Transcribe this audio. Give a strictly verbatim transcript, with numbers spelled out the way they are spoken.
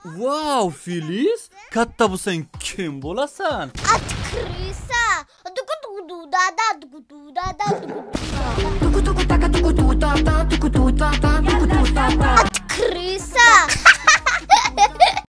Wow, Filiz, katta bo'lsang kim bo'lasan? Aktrisa. Dugu dugu dada dugu dada dugu.